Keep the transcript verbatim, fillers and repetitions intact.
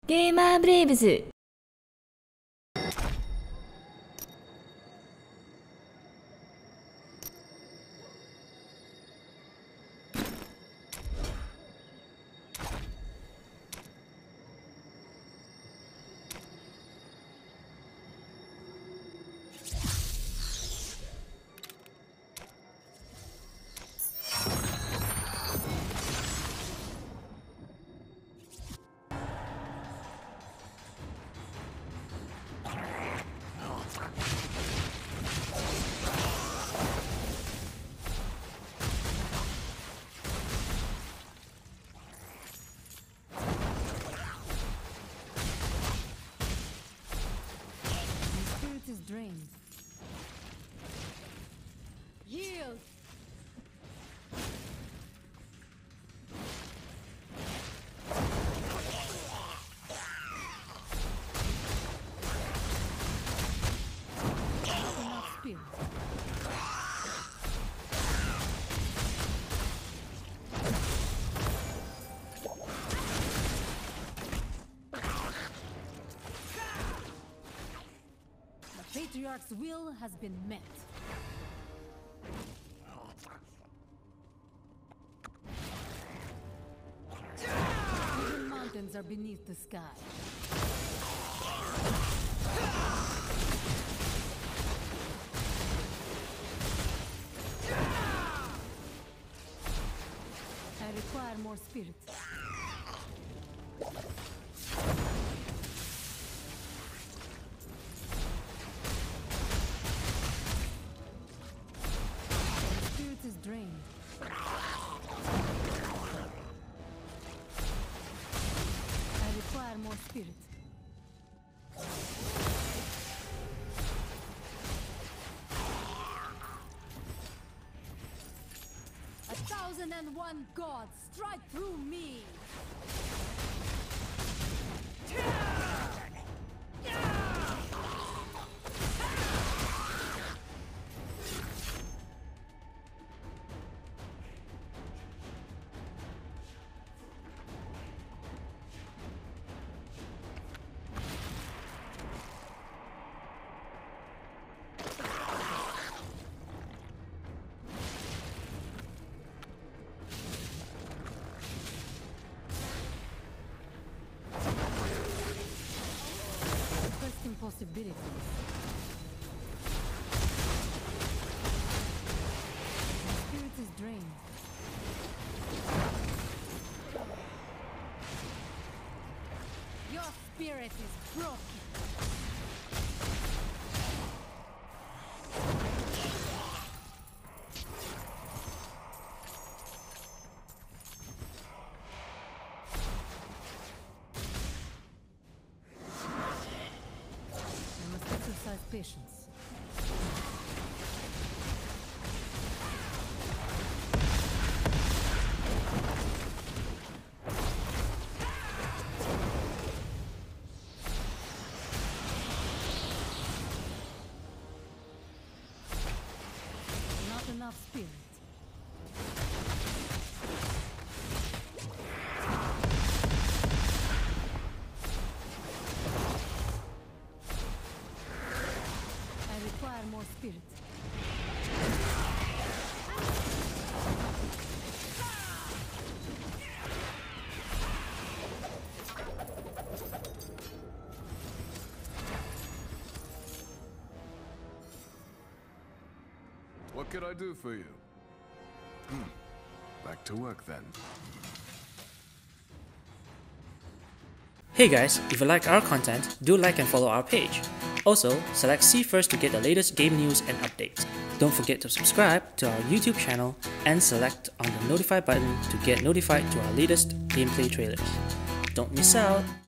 ゲーマーブレイブズ。 Is drained. Yield. Enough spirit. Patriarch's will has been met. Even mountains are beneath the sky. I require more spirit. Is drained. I require more spirit. A thousand and one gods strike through me. Possibilities. My spirit is drained. Your spirit is broken. Exercise patience. Not enough spirit. More spirit. What could I do for you? Hmm. Back to work then. Hey guys, if you like our content, do like and follow our page. Also, select See First to get the latest game news and updates. Don't forget to subscribe to our YouTube channel and select on the notify button to get notified to our latest gameplay trailers. Don't miss out!